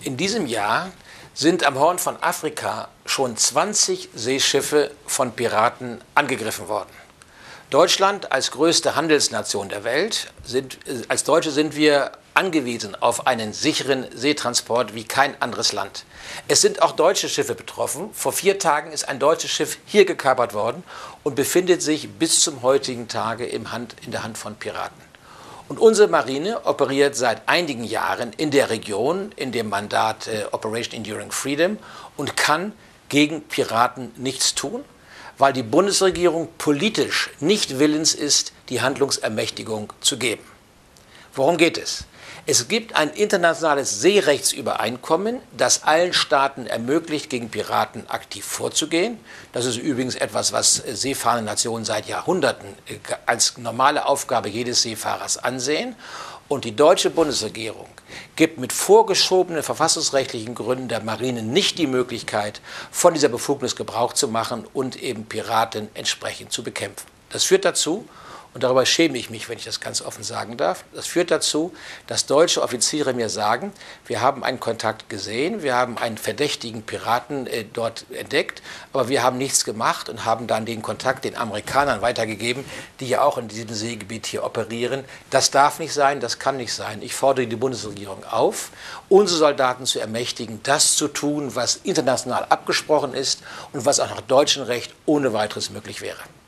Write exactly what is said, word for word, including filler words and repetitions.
In diesem Jahr sind am Horn von Afrika schon zwanzig Seeschiffe von Piraten angegriffen worden. Deutschland als größte Handelsnation der Welt, sind, als Deutsche sind wir angewiesen auf einen sicheren Seetransport wie kein anderes Land. Es sind auch deutsche Schiffe betroffen. Vor vier Tagen ist ein deutsches Schiff hier gekapert worden und befindet sich bis zum heutigen Tage im Hand, in der Hand von Piraten. Und unsere Marine operiert seit einigen Jahren in der Region in dem Mandat äh, Operation Enduring Freedom und kann gegen Piraten nichts tun, weil die Bundesregierung politisch nicht willens ist, die Handlungsermächtigung zu geben. Worum geht es? Es gibt ein internationales Seerechtsübereinkommen, das allen Staaten ermöglicht, gegen Piraten aktiv vorzugehen. Das ist übrigens etwas, was seefahrende Nationen seit Jahrhunderten als normale Aufgabe jedes Seefahrers ansehen. Und die deutsche Bundesregierung gibt mit vorgeschobenen verfassungsrechtlichen Gründen der Marine nicht die Möglichkeit, von dieser Befugnis Gebrauch zu machen und eben Piraten entsprechend zu bekämpfen. Das führt dazu, und darüber schäme ich mich, wenn ich das ganz offen sagen darf, das führt dazu, dass deutsche Offiziere mir sagen, wir haben einen Kontakt gesehen, wir haben einen verdächtigen Piraten äh, dort entdeckt, aber wir haben nichts gemacht und haben dann den Kontakt den Amerikanern weitergegeben, die ja auch in diesem Seegebiet hier operieren. Das darf nicht sein, das kann nicht sein. Ich fordere die Bundesregierung auf, unsere Soldaten zu ermächtigen, das zu tun, was international abgesprochen ist und was auch nach deutschem Recht ohne weiteres möglich wäre.